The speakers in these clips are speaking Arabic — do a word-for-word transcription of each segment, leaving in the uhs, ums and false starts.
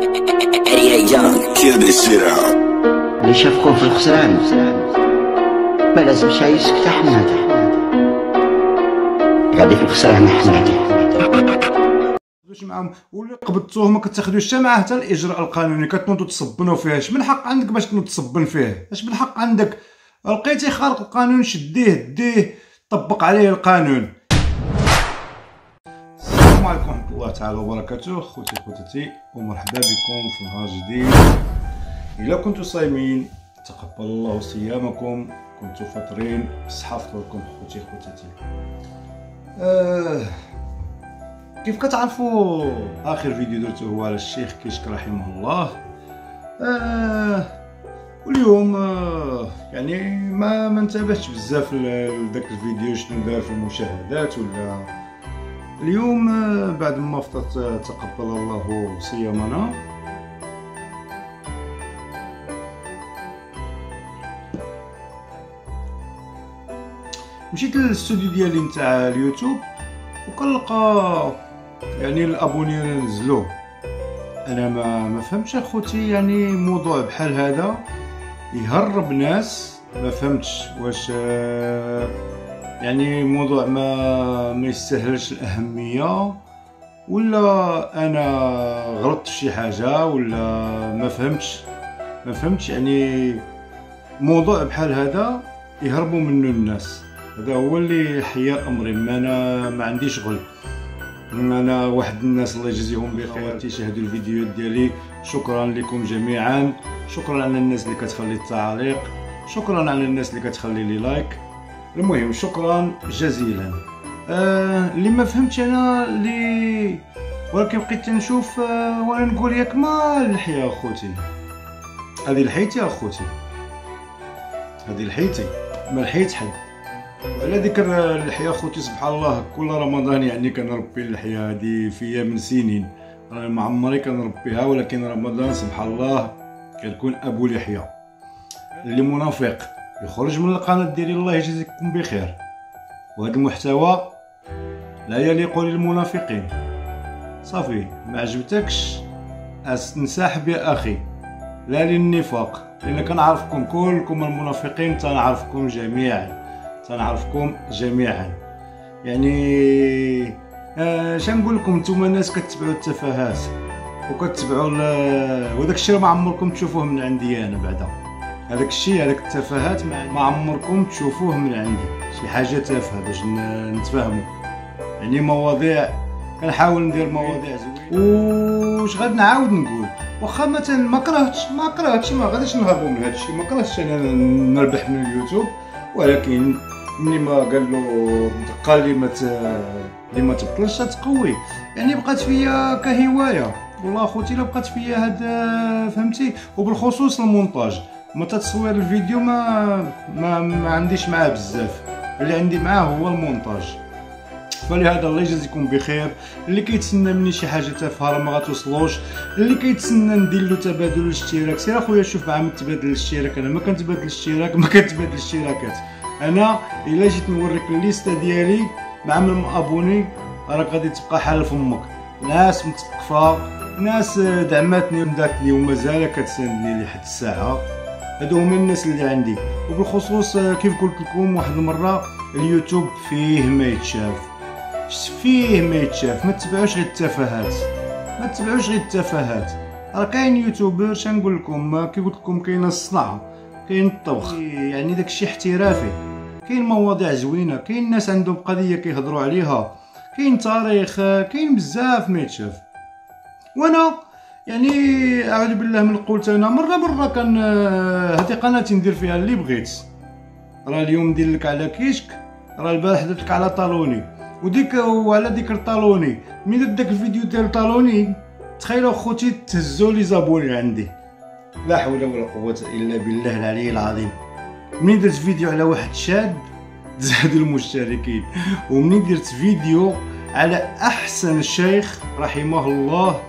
اللي شافكم في الخسران ما لازمش يسكت حماد، غادي في الخسران حماد واش معاهم واللي قبضتوه ما كتاخذوش حتى معاه حتى الاجراء القانوني، كتنوضوا تصبنوا فيه. اش من حق عندك باش تنوض تصبن فيه؟ اش من حق عندك؟ لقيتي خارق القانون شديه ديه طبق عليه القانون. السلام عليكم ورحمه الله تعالى وبركاته. خوتي خوتاتي ومرحبا بكم في نهار جديد. الا كنتم صايمين تقبل الله صيامكم، كنتم فاطرين بالصحه فطوركم. خوتي خوتاتي آه كيف كتعرفوا اخر فيديو درته هو على الشيخ كشك رحمه الله. آه واليوم آه يعني ما ما انتبهتش بزاف لذاك الفيديو شنو دار في المشاهدات ولا. اليوم آه بعد ما فطرت آه تقبل الله صيامنا مشيت للاستوديو ديالي نتاع اليوتيوب وكنلقى يعني الابوني نزلوه. انا ما ما فهمتش اخوتي، يعني موضوع بحال هذا يهرب ناس. ما فهمتش واش يعني موضوع ما ما يستاهلش الاهميه، ولا انا غلطت في شي حاجه، ولا ما فهمتش ما فهمتش يعني موضوع بحال هذا يهربوا منه الناس. هذا هو اللي حير امري. ما انا ما عنديش غل. انا واحد الناس الله يجزيهم بخير تيشاهدوا الفيديوهات ديالي، شكرا لكم جميعا. شكرا على الناس اللي كتخلي التعليق، شكرا على الناس اللي كتخلي لي لايك. المهم شكرا جزيلا. آه اللي ما فهمتش انا اللي ولكن بقيت نشوف آه وانا نقول ياك ما اللحيه اخوتي، هذه لحيتي اخوتي، هذه لحيتي ما لحيت حد. وعلى ذكر اللحيه اخوتي سبحان الله كل رمضان يعني كنربي اللحيه هذه فيا من سنين. انا ما عمري كنربيها، ولكن رمضان سبحان الله كنكون ابو لحيه. اللي منافق يخرج من القناه ديالي الله يجزيكم بخير. وهذا المحتوى لا يليق للمنافقين. صافي ما عجبتكش انسحب يا اخي، لا للنفاق، لان كنعرفكم كلكم المنافقين، تنعرفكم جميعا تنعرفكم جميعا. يعني آه شنقول لكم، نتوما الناس كتبعوا التفاهات وكتبعوا وداك الشيء ما عمركم تشوفوه من عندي انا. بعدا هذاك الشيء هذاك التفاهات ما عمركم تشوفوه من عندي. شي حاجه تافهه باش نتفاهموا، يعني مواضيع كنحاول ندير مواضيع زوينه. واش غادي نعاود نقول؟ واخا مثلا ما كرهتش ما كرهتش ما غاديش نهربوا من هذا الشيء، ما كرهتش انا نربح من اليوتيوب، ولكن ملي ما قال له قال لي ما اللي ما تبطلش تقوي، يعني بقات فيا كهوايه. والله اخوتي الا بقات فيا هذا فهمتي. وبالخصوص المونتاج، متى تصوير الفيديو ما ما, ما عنديش معاه بزاف، اللي عندي معاه هو المونتاج. فلهذا الله يجازيكم بخير. اللي كيتسنى مني شي حاجه تافهه راه ما غتوصلوش، اللي كيتسنى ندير له تبادل الاشتراك سير اخويا شوف معاه تبادل الاشتراك. انا ما كنتبادل الاشتراك ما كنتبادل الاشتراكات. انا الا جيت نوريك الليسته ديالي مع من ابوني راك غادي تبقى حال فمك. ناس متقفه، ناس دعماتني وداتني ومازال كتساندني لحد الساعه. هادو هما الناس اللي عندي. وبالخصوص كيف قلت لكم واحد المره، اليوتيوب فيه ما يتشاف، فيه ما يتشاف. ما تتبعوش غير التفاهات، ما تتبعوش غير التفاهات. راه كاين يوتيوبر شنقول لكم، كي قلت لكم كاين الصنعه، كاين الطبخ، يعني داكشي احترافي. كاين مواضيع زوينه، كاين ناس عندهم قضيه كيهضروا عليها، كاين تاريخ، كاين بزاف ما يتشاف. وانا يعني اعوذ بالله من قلت انا مره مره كان هذه قناتي ندير فيها اللي بغيت. راه اليوم ندير لك على كيشك، راه البارح درت لك على طالوني، وديك وعلى ذكر طالوني ملي درت داك الفيديو ديال طالوني تخيلوا خوتي تهزوا لي زابوني عندي. لا حول ولا قوه الا بالله العلي العظيم. ملي درت فيديو على واحد شاب تزادوا المشتركين، ومني درت فيديو على احسن شيخ رحمه الله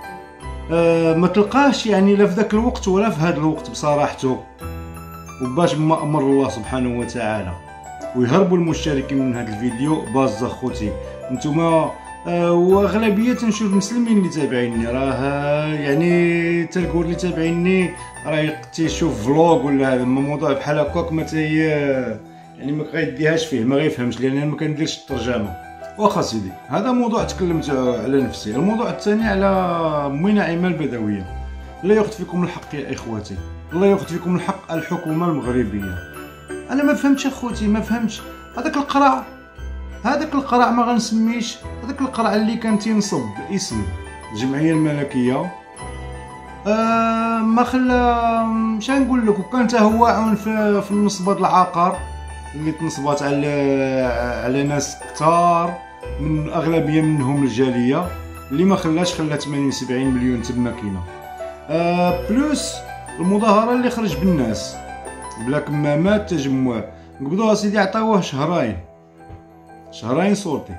أه ما تلقاش يعني لا في ذاك الوقت ولا في هذا الوقت بصراحته. وباش ما امر الله سبحانه وتعالى ويهربوا المشتركين من هذا الفيديو باز اخوتي. نتوما آه واغلبيه نشوف المسلمين اللي تابعيني راه يعني تلقوا اللي تابعيني راه تيشوف فلوغ ولا هذا موضوع بحال هكاك ما تي يعني ما غيديهاش فيه ما غيفهمش لان انا ما كنديرش الترجمه. واخا سيدي هذا موضوع تكلمت على نفسي. الموضوع الثاني على امي نعيمه البدويه. الله ياخذ فيكم الحق يا اخواتي، الله ياخذ فيكم الحق الحكومه المغربيه. انا ما فهمتش اخوتي ما فهمتش هذاك القرع هذاك القرع ما غنسميش هذاك القرع اللي كان تينصب اسم الجمعيه الملكيه. آه ما خلا مش نقول لك وكان حتى هو عون في, في النصبات العقار اللي تنصبات على على ناس كثار من اغلبيه منهم الجاليه اللي ما خلاش خلا ثمانية وسبعين مليون تما كاينه. آه بلوس المظاهره اللي خرج بالناس بلا كمامات تجمع نقبضوها سيدي عطاوه شهرين شهرين صورتي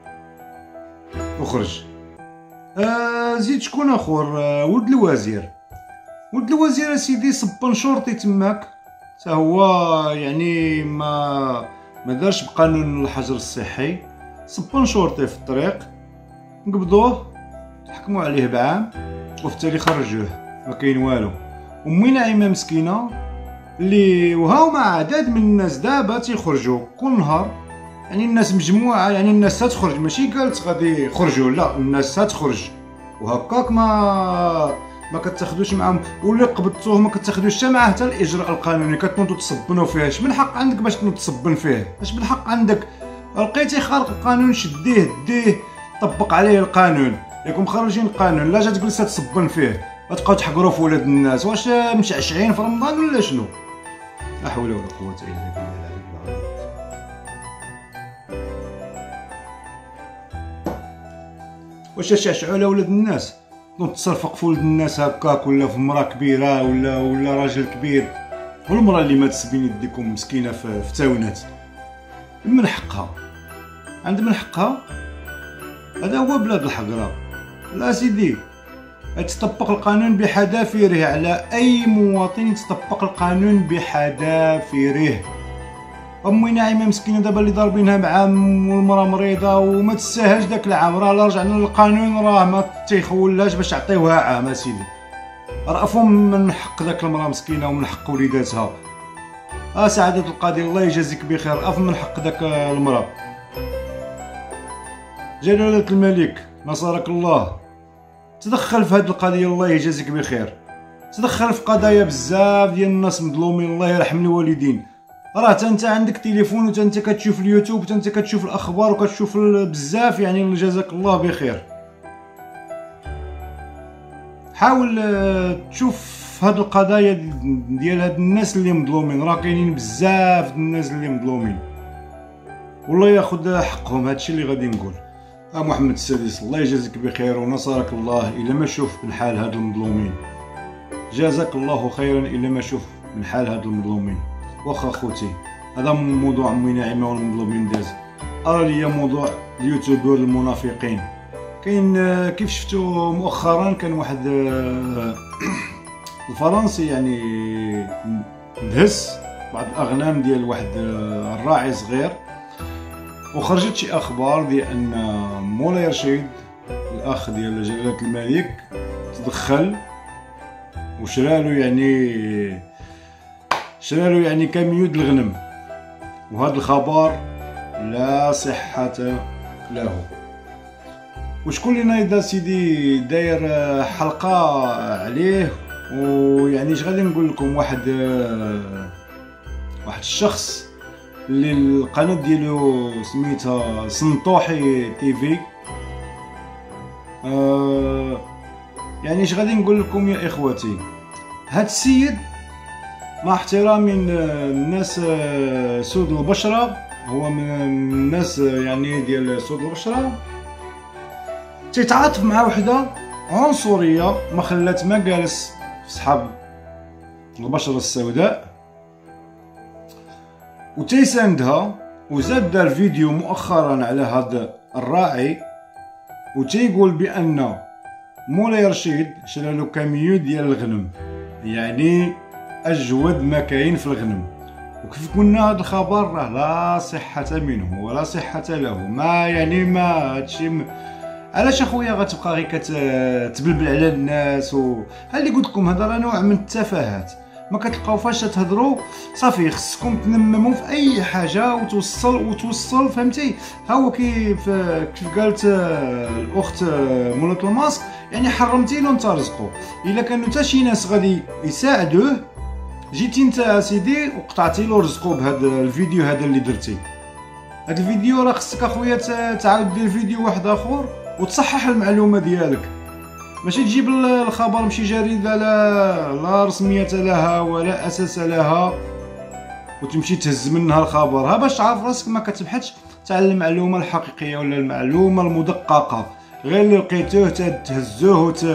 وخرج. آه زيد شكون اخر آه ولد الوزير ولد الوزير سيدي صبن شرطي تماك حتى هو يعني ما ما دارش بقانون الحجر الصحي صبن شرطي في الطريق نقبضوه حكموا عليه بعام وفي التالي خرجوه ما كاين والو. امي نعيمه مسكينه اللي وهاو مع عدد من الناس دابا تيخرجوا كل نهار يعني الناس مجموعه يعني الناس تخرج ماشي قالت غادي يخرجوا لا الناس تخرج وهكاك ما ما كتاخذوش معاهم واللي قبضتوه ما كتاخذوش حتى معاه حتى الاجراء القانوني كتنوضوا تصبنوا فيه. اش من حق عندك باش تنوض تصبن فيه؟ اش من حق عندك؟ لقيتي خارق القانون شديه ديه طبق عليه القانون ياكم خارجين القانون لا جا تجلس تصبن فيه غتبقاو تحقروا في ولاد الناس. واش مشعشعين في رمضان ولا شنو؟ لا حول ولا قوه الا بالله. واش تشعشعوا على ولاد الناس تنوض تصرفق في ولد الناس هكاك ولا في مرا كبيره ولا ولا راجل كبير والمرا اللي ما تسبين يديكم مسكينه في, في تاونات من حقها عند من حقها. هذا هو بلاد الحقره. لا سيدي تطبق القانون بحذافيره على اي مواطن يتطبق القانون بحذافيره. امي ناعمه مسكينه دابا اللي ضاربينها بعام والمراه مريضه وما تستاهلش داك العام راه رجعنا للقانون راه ما تيخولهاش باش يعطيوها عام اسيدي. رأفوا من حق داك المراه مسكينه ومن حق وليداتها. اه سعاده القاضي الله يجازيك بخير رأف من حق داك المراه. جلاله الملك نصرك الله تدخل في هذه القضيه الله يجازيك بخير. تدخل في قضايا بزاف ديال الناس مظلومين الله يرحم الوالدين. راه تا انت عندك تليفون وتا انت كتشوف اليوتيوب وتا انت كتشوف الاخبار وكتشوف بزاف يعني جزاك الله بخير. حاول تشوف هاد القضايا ديال هاد الناس اللي مظلومين راه كاينين بزاف د الناس اللي مظلومين والله ياخذ حقهم. هادشي اللي غادي نقول. اه محمد السادس الله يجازيك بخير ونصرك الله الا ما شوف من حال هاد المظلومين. جازاك الله خيرا الا ما شوف من حال هاد المظلومين. واخا خوتي هذا موضوع امي ناعمه والمظلومين داز. ارى ليا موضوع اليوتيوبر المنافقين كاين كيف شفتوا مؤخرا كان واحد الفرنسي يعني دهس بعض الاغنام ديال واحد الراعي صغير وخرجت شي اخبار ديال ان مولاي رشيد الاخ ديال جلاله الملك تدخل وشرالو يعني شرالو يعني كاميود الغنم وهذا الخبر لا صحة له. وشكون اللي نايض سيدي داير حلقة عليه ويعني اش غادي نقول لكم واحد واحد الشخص اللي القناة ديالو سميتها سنطوحي تيفي. آه يعني اش غادي نقول لكم يا اخواتي هاد السيد مع احترامي الناس سود البشرة هو من الناس يعني ديال سود البشرة تيتعاطف مع وحده عنصرية ما خلات ما جالس في صحاب البشرة السوداء وتيساندها وزاد دار فيديو مؤخرا على هذا الراعي وتيقول بأن مولاي رشيد شرالو كاميو ديال الغنم يعني اجود ما كاين في الغنم. وكيف قلنا هذا الخبر راه لا صحة منه ولا صحة له ما يعني ما هادشي علاش اخويا غتبقى غير كتبلبل على الناس؟ و ها اللي قلت لكم هذا راه نوع من التفاهات. ما كتلقاو فاش تهضروا صافي خصكم تنمموا في اي حاجه وتوصل وتوصل فهمتي. ها هو كيف كيف قالت الاخت مولات الماسك، يعني حرمتي له انت رزقه. الا كانوا حتى شي ناس غادي يساعدوه، جيتي انت اسيدي وقطعتي له رزقه بهذا الفيديو هذا اللي درتي. هذا الفيديو راه خصك اخويا تعاود دير فيديو واحد اخر وتصحح المعلومه ديالك، ماشي تجيب الخبر ماشي جريده لا لا رسميه لها ولا اساس لها وتمشي تهز منها الخبر. ها باش تعرف راسك ما كتبحثش تاع المعلومه الحقيقيه ولا المعلومه المدققه، غير اللي لقيتوه تهزوه وت...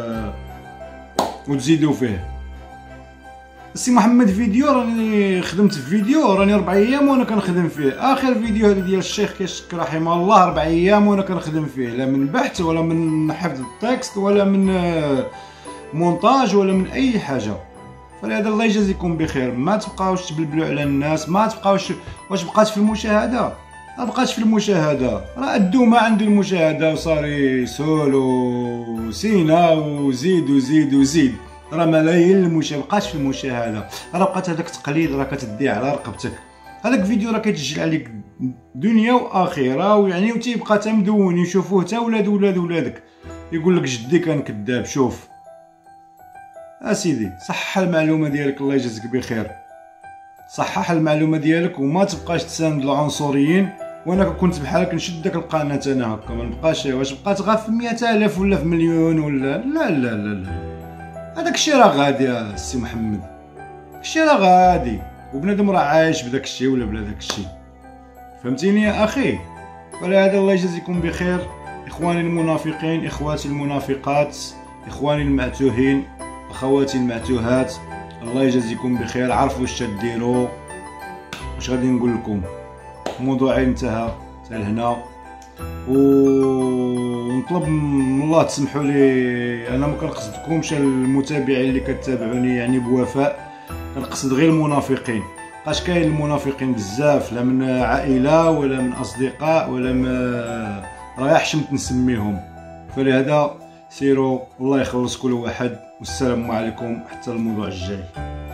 وتزيدوا فيه. السي محمد فيديو راني خدمت في فيديو، راني ربع ايام وانا كنخدم فيه. اخر فيديو هذا ديال الشيخ كيشك رحمه الله ربع ايام وانا كنخدم فيه، لا من بحث ولا من حفظ التكست ولا من مونتاج ولا من اي حاجه. فلهذا الله يجازيكم بخير، ما تبقاوش تبلبلوا على الناس، ما تبقاوش. واش بقات في المشاهده؟ ما بقاتش في المشاهده، راه ادو ما عنده المشاهده وصار سولو سينا وزيد وزيد وزيد، راه ملايين المشاهده بقاش في المشاهده، راه بقات هذاك التقليد راه كتدي على رقبتك. هذاك الفيديو راه كيتسجل عليك دنيا واخره، ويعني وتيبقى تا مدون يشوفوه تا ولاد ولاد ولادك، يقول لك جدي كان كذاب. شوف اسيدي صحح المعلومه ديالك، الله يجازيك بخير، صحح المعلومه ديالك وما تبقاش تساند العنصريين. وانا كنت بحالك نشد داك القناه انا هكا، ما نبقاش واش بقات غير في مئة ألف ولا في مليون ولا لا لا لا لا. هذاك الشيء راه غادي يا سي محمد، الشيء راه غادي، وبنادم راه عايش بداك الشيء ولا بلا داك الشيء، فهمتيني يا اخي؟ ولهذا الله يجازيكم بخير اخواني المنافقين، اخواتي المنافقات، اخواني المعتوهين، اخواتي المعتوهات، الله يجازيكم بخير. عرفوا واش تديروا، واش غادي نقول لكم. موضوعي انتهى حتى لهنا، ونطلب من الله تسمحوا لي، انا ما كنقصدكمش المتابعين اللي كتابعوني يعني بوفاء، كنقصد غير المنافقين. بقاش كاين المنافقين بزاف، لا من عائله ولا من اصدقاء ولا ما راه حشمت نسميهم. فلهذا سيروا الله يخلص كل واحد، والسلام عليكم حتى الموضوع الجاي.